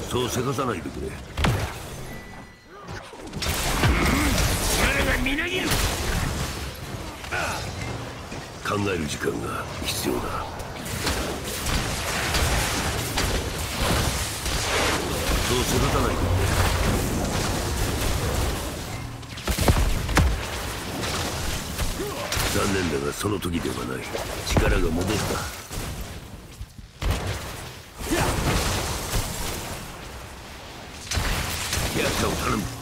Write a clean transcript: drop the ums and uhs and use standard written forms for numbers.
そうせかさないでくれ。 力がみなぎる。 考える時間が必要だ。そうせかさないでくれ。残念だがその時ではない。力が戻った。役者を頼む。